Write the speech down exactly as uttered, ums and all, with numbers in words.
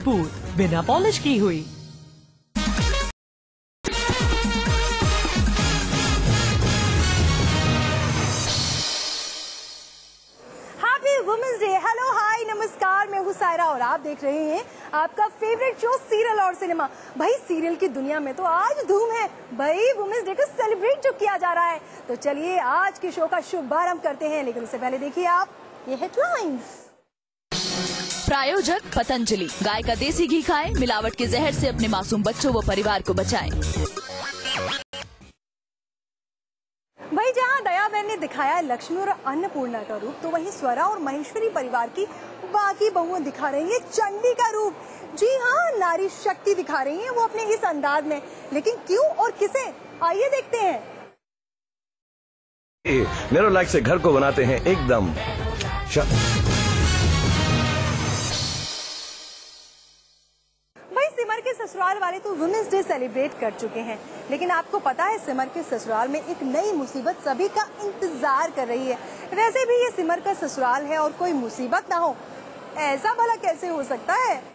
Smooth बिना polish की हुई। Women's day. हेलो हाय नमस्कार, मैं हूँ सायरा और आप देख रहे हैं आपका फेवरेट शो सीरियल और सिनेमा। भाई सीरियल की दुनिया में तो आज धूम है भाई, वुमेन्स डे को सेलिब्रेट जो किया जा रहा है। तो चलिए आज के शो का शुभारंभ करते हैं, लेकिन उससे पहले देखिए आप ये हेडलाइंस। प्रायोजक पतंजलि, गाय का देसी घी खाएं, मिलावट के जहर से अपने मासूम बच्चों व परिवार को बचाएं। भाई जहाँ दयाबेन ने दिखाया लक्ष्मी और अन्नपूर्णा का रूप, तो वहीं स्वरा और महेश्वरी परिवार की बाकी बहुएं दिखा रही है चंडी का रूप। जी हाँ, नारी शक्ति दिखा रही है वो अपने इस अंदाज में, लेकिन क्यों और किसे, आइए देखते हैं। नेरो लाइक से घर को बनाते हैं एकदम सिमर के ससुराल वाले तो वुमेन्स डे सेलिब्रेट कर चुके हैं, लेकिन आपको पता है सिमर के ससुराल में एक नई मुसीबत सभी का इंतजार कर रही है। वैसे भी ये सिमर का ससुराल है और कोई मुसीबत ना हो, ऐसा भला कैसे हो सकता है।